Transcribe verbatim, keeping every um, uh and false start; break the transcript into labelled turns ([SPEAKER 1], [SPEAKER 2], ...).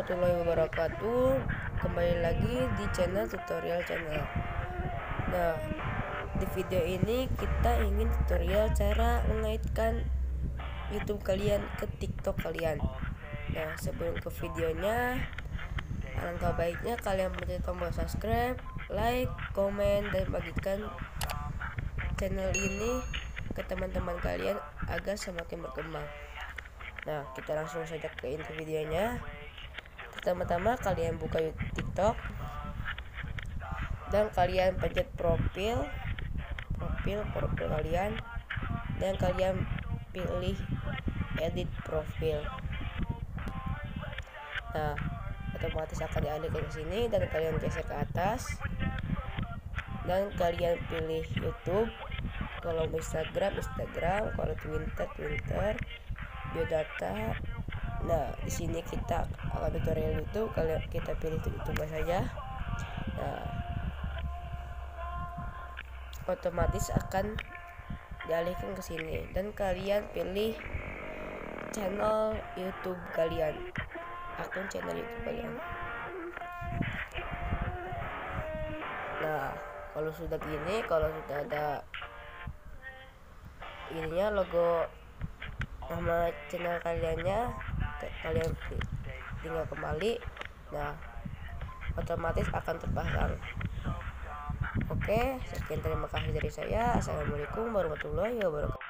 [SPEAKER 1] warahmatullahi wabarakatuh. Kembali lagi di channel tutorial channel. Nah, di video ini kita ingin tutorial cara mengaitkan YouTube kalian ke TikTok kalian. Nah, sebelum ke videonya, alangkah baiknya kalian pencet tombol subscribe, like, komen, dan bagikan channel ini ke teman-teman kalian agar semakin berkembang. Nah, kita langsung saja ke inti videonya. Pertama-tama kalian buka TikTok dan kalian pencet profil, profil, profil kalian, dan kalian pilih edit profil. Nah, otomatis akan dialihkan ke sini dan kalian geser ke atas dan kalian pilih YouTube. Kalau Instagram, Instagram, kalau Twitter, Twitter, biodata. Nah, di sini kita akan tutorial YouTube, kalian kita pilih YouTube saja. Nah, otomatis akan dialihkan ke sini dan kalian pilih channel YouTube kalian, akun channel YouTube kalian. Nah, kalau sudah gini, kalau sudah ada ininya, logo nama channel kaliannya, kalian tinggal kembali. Nah, otomatis akan terpasang. Oke, sekian, terima kasih dari saya. Assalamualaikum warahmatullahi wabarakatuh.